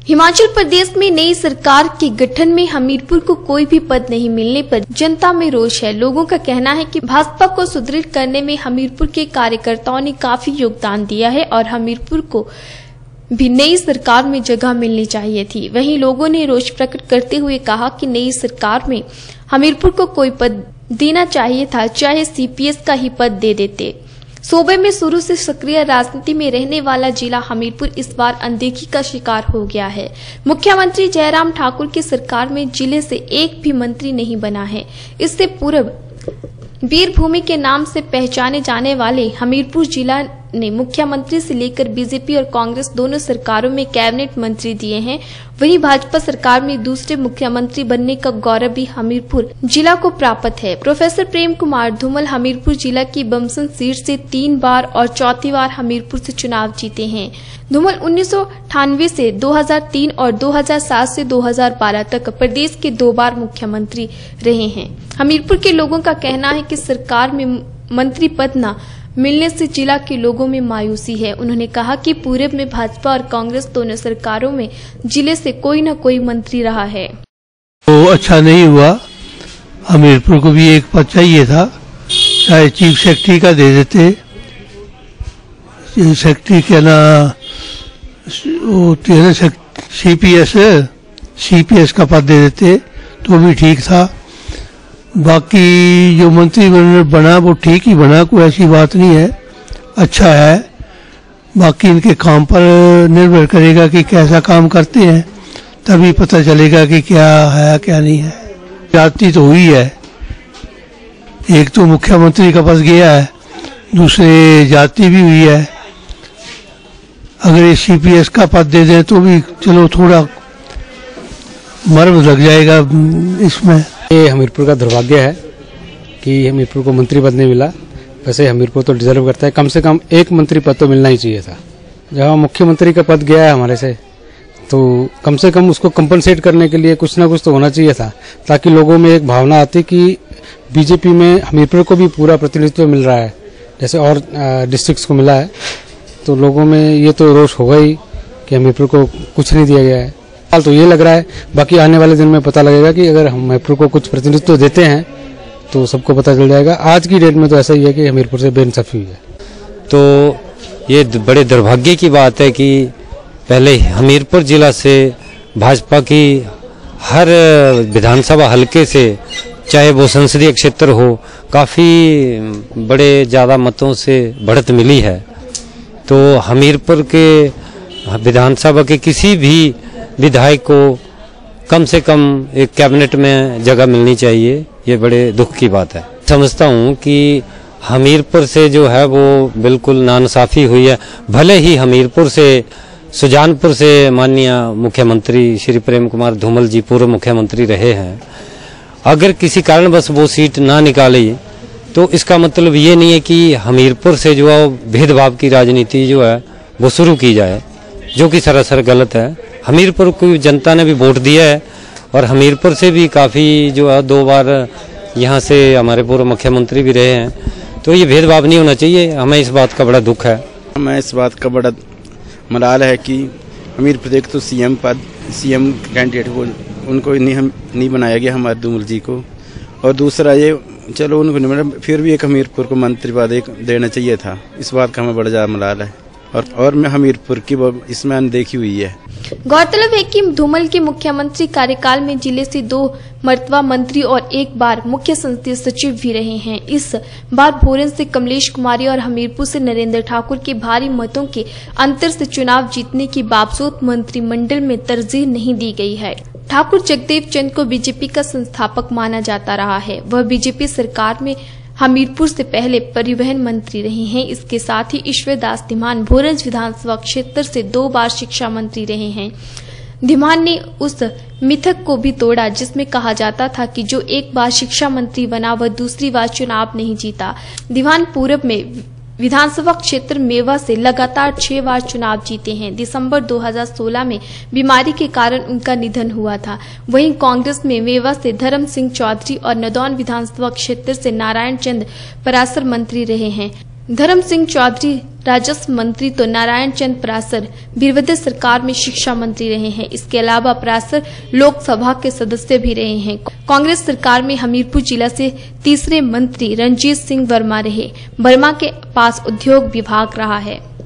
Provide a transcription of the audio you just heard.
हिमाचल प्रदेश में नई सरकार के गठन में हमीरपुर को कोई भी पद नहीं मिलने पर जनता में रोष है। लोगों का कहना है कि भाजपा को सुदृढ़ करने में हमीरपुर के कार्यकर्ताओं ने काफी योगदान दिया है और हमीरपुर को भी नई सरकार में जगह मिलनी चाहिए थी। वहीं लोगों ने रोष प्रकट करते हुए कहा कि नई सरकार में हमीरपुर को कोई पद देना चाहिए था, चाहे सीपीएस का ही पद दे देते। सूबे में शुरू से सक्रिय राजनीति में रहने वाला जिला हमीरपुर इस बार अनदेखी का शिकार हो गया है। मुख्यमंत्री जयराम ठाकुर की सरकार में जिले से एक भी मंत्री नहीं बना है। इससे पूर्व वीरभूमि के नाम से पहचाने जाने वाले हमीरपुर जिला ने मुख्यमंत्री से लेकर बीजेपी और कांग्रेस दोनों सरकारों में कैबिनेट मंत्री दिए हैं। वहीं भाजपा सरकार में दूसरे मुख्यमंत्री बनने का गौरव भी हमीरपुर जिला को प्राप्त है। प्रोफेसर प्रेम कुमार धूमल हमीरपुर जिला की बमसन सीट से 3 बार और चौथी बार हमीरपुर से चुनाव जीते हैं। धूमल 1998 से 2003 और 2007 से 2012 तक प्रदेश के 2 बार मुख्यमंत्री रहे हैं। हमीरपुर के लोगों का कहना है कि सरकार में मंत्री पद न मिलने से जिला के लोगों में मायूसी है। उन्होंने कहा कि पूर्व में भाजपा और कांग्रेस दोनों सरकारों में जिले से कोई न कोई मंत्री रहा है। तो अच्छा नहीं हुआ, हमीरपुर को भी एक पद चाहिए था, चाहे चीफ सेक्रेटरी का दे देते। सेक्रेटरी क्या ना वो सीपीएस का पद दे देते तो भी ठीक था। बाकी जो मंत्री बना वो ठीक ही बना, कोई ऐसी बात नहीं है, अच्छा है। बाकी इनके काम पर निर्भर करेगा कि कैसा काम करते हैं, तभी पता चलेगा कि क्या है क्या नहीं है। जाति तो हुई है, एक तो मुख्यमंत्री का पद गया है, दूसरे जाति भी हुई है। अगर ये सीपीएस का पद दे दें तो भी चलो थोड़ा मर्म लग जाएगा इसमें। ये हमीरपुर का दुर्भाग्य है कि हमीरपुर को मंत्री पद नहीं मिला। वैसे हमीरपुर तो डिजर्व करता है, कम से कम एक मंत्री पद तो मिलना ही चाहिए था। जहाँ मुख्यमंत्री का पद गया है हमारे से, तो कम से कम उसको कंपनसेट करने के लिए कुछ ना कुछ तो होना चाहिए था, ताकि लोगों में एक भावना आती कि बीजेपी में हमीरपुर को भी पूरा प्रतिनिधित्व मिल रहा है, जैसे और डिस्ट्रिक्ट्स को मिला है। तो लोगों में ये तो रोष होगा ही कि हमीरपुर को कुछ नहीं दिया गया है। हाल तो ये लग रहा है, बाकी आने वाले दिन में पता लगेगा कि अगर हम हमीरपुर को कुछ प्रतिनिधित्व देते हैं तो सबको पता चल जाएगा। आज की डेट में तो ऐसा ही है कि हमीरपुर से बेइंसाफी हुई है। तो ये बड़े दुर्भाग्य की बात है कि पहले हमीरपुर जिला से भाजपा की हर विधानसभा हलके से, चाहे वो संसदीय क्षेत्र हो, काफ़ी बड़े ज़्यादा मतों से बढ़त मिली है। तो हमीरपुर के विधानसभा के किसी भी विधायक को कम से कम एक कैबिनेट में जगह मिलनी चाहिए, ये बड़े दुख की बात है। समझता हूँ कि हमीरपुर से जो है वो बिल्कुल नाइंसाफी हुई है। भले ही हमीरपुर से, सुजानपुर से माननीय मुख्यमंत्री श्री प्रेम कुमार धूमल जी पूर्व मुख्यमंत्री रहे हैं, अगर किसी कारणवश वो सीट ना निकाली तो इसका मतलब ये नहीं है कि हमीरपुर से जो है भेदभाव की राजनीति जो है वो शुरू की जाए, जो कि सरासर गलत है। हमीरपुर को जनता ने भी वोट दिया है और हमीरपुर से भी काफ़ी जो है 2 बार यहाँ से हमारे पूर्व मुख्यमंत्री भी रहे हैं, तो ये भेदभाव नहीं होना चाहिए। हमें इस बात का बड़ा दुख है। हमें इस बात का बड़ा मलाल है कि हमीरपुर एक तो सीएम कैंडिडेट को उनको नहीं बनाया गया हमारे धूमल जी को, और दूसरा ये चलो उनको नहीं बना, फिर भी एक हमीरपुर को मंत्री पद एक देना चाहिए था। इस बात का हमें बड़ा ज़्यादा मलाल है और मैं हमीरपुर की इसमें अनदेखी हुई है। गौरतलब है कि धूमल के मुख्यमंत्री कार्यकाल में जिले से 2 मर्तबा मंत्री और 1 बार मुख्य संसदीय सचिव भी रहे हैं। इस बार भोरन से कमलेश कुमारी और हमीरपुर से नरेंद्र ठाकुर के भारी मतों के अंतर से चुनाव जीतने के बावजूद मंत्रिमंडल में तरजीह नहीं दी गई है। ठाकुर जगदेव चंद को बीजेपी का संस्थापक माना जाता रहा है। वह बीजेपी सरकार में हमीरपुर से पहले परिवहन मंत्री रहे हैं। इसके साथ ही ईश्वर दास धीमान भोरंज विधानसभा क्षेत्र से 2 बार शिक्षा मंत्री रहे हैं। धीमान ने उस मिथक को भी तोड़ा जिसमें कहा जाता था कि जो एक बार शिक्षा मंत्री बना वह दूसरी बार चुनाव नहीं जीता। धीमान पूर्व में विधानसभा क्षेत्र मेवा से लगातार 6 बार चुनाव जीते हैं। दिसंबर 2016 में बीमारी के कारण उनका निधन हुआ था। वहीं कांग्रेस में मेवा से धर्म सिंह चौधरी और नदौन विधानसभा क्षेत्र से नारायण चंद परासर मंत्री रहे हैं। धर्म सिंह चौधरी राजस्व मंत्री तो नारायण चंद परासर वीरभद्र सरकार में शिक्षा मंत्री रहे हैं। इसके अलावा परासर लोकसभा के सदस्य भी रहे हैं। कांग्रेस सरकार में हमीरपुर जिला से तीसरे मंत्री रणजीत सिंह वर्मा रहे। वर्मा के पास उद्योग विभाग रहा है।